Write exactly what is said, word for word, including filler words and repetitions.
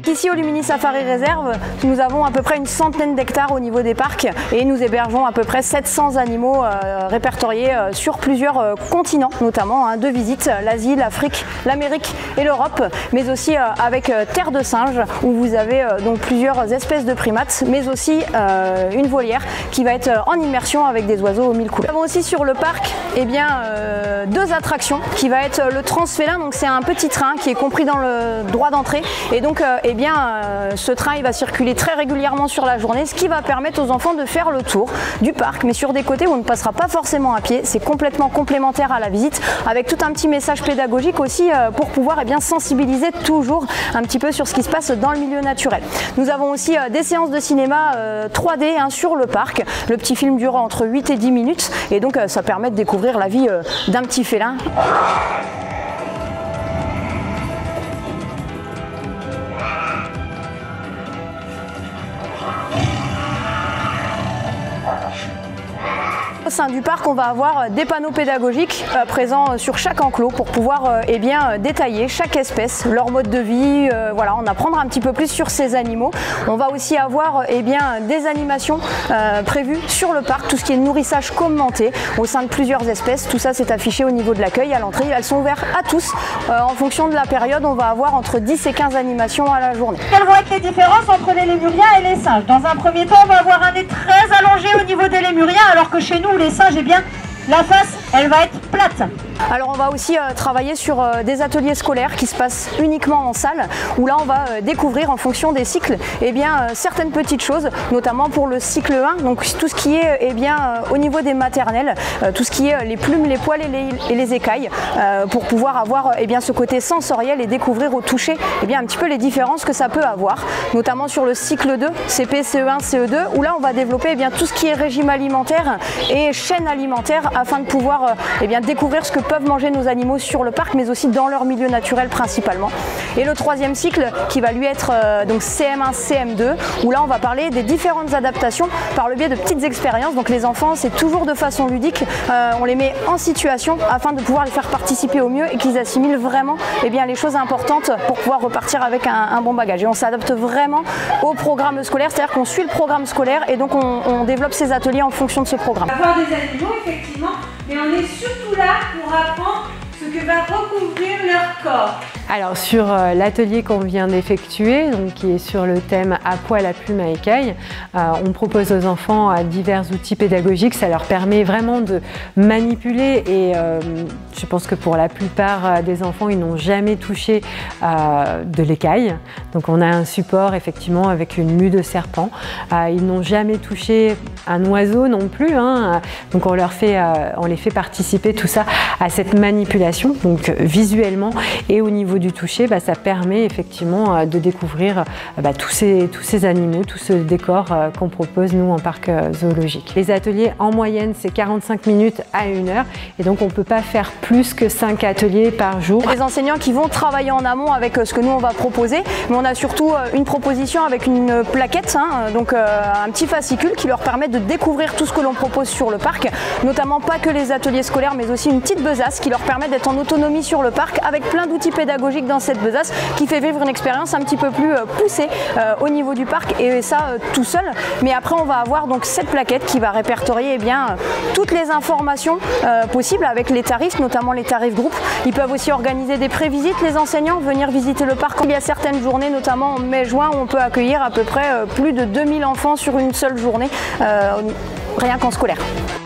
Ici au Lumini Safari Réserve, nous avons à peu près une centaine d'hectares au niveau des parcs et nous hébergeons à peu près sept cents animaux euh, répertoriés euh, sur plusieurs euh, continents, notamment hein, de visite, l'Asie, l'Afrique, l'Amérique et l'Europe, mais aussi euh, avec euh, Terre de Singe où vous avez euh, donc plusieurs espèces de primates, mais aussi euh, une volière qui va être en immersion avec des oiseaux aux mille couleurs. Nous avons aussi sur le parc eh bien, euh, deux attractions qui va être le Transfélin, donc c'est un petit train qui est compris dans le droit d'entrée et donc euh, eh bien, euh, ce train il va circuler très régulièrement sur la journée, ce qui va permettre aux enfants de faire le tour du parc, mais sur des côtés où on ne passera pas forcément à pied. C'est complètement complémentaire à la visite, avec tout un petit message pédagogique aussi euh, pour pouvoir eh bien, sensibiliser toujours un petit peu sur ce qui se passe dans le milieu naturel. Nous avons aussi euh, des séances de cinéma euh, trois D hein, sur le parc. Le petit film dure entre huit et dix minutes et donc euh, ça permet de découvrir la vie euh, d'un petit félin. Au sein du parc, on va avoir des panneaux pédagogiques euh, présents sur chaque enclos pour pouvoir euh, eh bien, détailler chaque espèce, leur mode de vie, euh, voilà, en apprendre un petit peu plus sur ces animaux. On va aussi avoir eh bien, des animations euh, prévues sur le parc, tout ce qui est nourrissage commenté au sein de plusieurs espèces. Tout ça c'est affiché au niveau de l'accueil à l'entrée. Elles sont ouvertes à tous. Euh, en fonction de la période, on va avoir entre dix et quinze animations à la journée. Quelles vont être les différences entre les lémuriens et les singes? Dans un premier temps, on va avoir un nez très allongé au niveau des lémuriens, alors que chez nous, les singes, eh bien, la face, elle va être plate. Alors on va aussi euh, travailler sur euh, des ateliers scolaires qui se passent uniquement en salle, où là on va euh, découvrir en fonction des cycles eh bien, euh, certaines petites choses, notamment pour le cycle un, donc tout ce qui est eh bien, euh, au niveau des maternelles, euh, tout ce qui est euh, les plumes, les poils et les, et les écailles, euh, pour pouvoir avoir eh bien, ce côté sensoriel et découvrir au toucher eh bien, un petit peu les différences que ça peut avoir, notamment sur le cycle deux, C P, C E un, C E deux, où là on va développer eh bien, tout ce qui est régime alimentaire et chaîne alimentaire afin de pouvoir euh, eh bien, découvrir ce que peuvent manger nos animaux sur le parc, mais aussi dans leur milieu naturel principalement. Et le troisième cycle qui va lui être euh, donc C M un, C M deux, où là on va parler des différentes adaptations par le biais de petites expériences. Donc les enfants, c'est toujours de façon ludique, euh, on les met en situation afin de pouvoir les faire participer au mieux et qu'ils assimilent vraiment eh bien, les choses importantes pour pouvoir repartir avec un, un bon bagage. Et on s'adapte vraiment au programme scolaire, c'est-à-dire qu'on suit le programme scolaire et donc on, on développe ces ateliers en fonction de ce programme. Avoir des animaux, effectivement, mais on est surtout là pour apprendre ce que va recouvrir leur corps. Alors sur euh, l'atelier qu'on vient d'effectuer, donc qui est sur le thème à poil, à plume, à écailles, euh, on propose aux enfants euh, divers outils pédagogiques. Ça leur permet vraiment de manipuler et euh, je pense que pour la plupart euh, des enfants, ils n'ont jamais touché euh, de l'écaille. Donc on a un support effectivement avec une mue de serpent. Euh, ils n'ont jamais touché un oiseau non plus, hein. Donc on leur fait, euh, on les fait participer tout ça à cette manipulation, donc visuellement et au niveau du toucher, bah, ça permet effectivement euh, de découvrir euh, bah, tous, ces, tous ces animaux, tout ce décor euh, qu'on propose nous en parc euh, zoologique. Les ateliers en moyenne c'est quarante-cinq minutes à une heure et donc on ne peut pas faire plus que cinq ateliers par jour. Les enseignants qui vont travailler en amont avec euh, ce que nous on va proposer, mais on a surtout euh, une proposition avec une plaquette, hein, donc euh, un petit fascicule qui leur permet de découvrir tout ce que l'on propose sur le parc, notamment pas que les ateliers scolaires mais aussi une petite besace qui leur permet d'être en autonomie sur le parc avec plein d'outils pédagogiques dans cette besace qui fait vivre une expérience un petit peu plus euh, poussée euh, au niveau du parc et ça euh, tout seul. Mais après on va avoir donc cette plaquette qui va répertorier eh bien, euh, toutes les informations euh, possibles avec les tarifs, notamment les tarifs groupes. Ils peuvent aussi organiser des prévisites, les enseignants, venir visiter le parc. Il y a certaines journées, notamment en mai-juin, où on peut accueillir à peu près euh, plus de deux mille enfants sur une seule journée, euh, rien qu'en scolaire.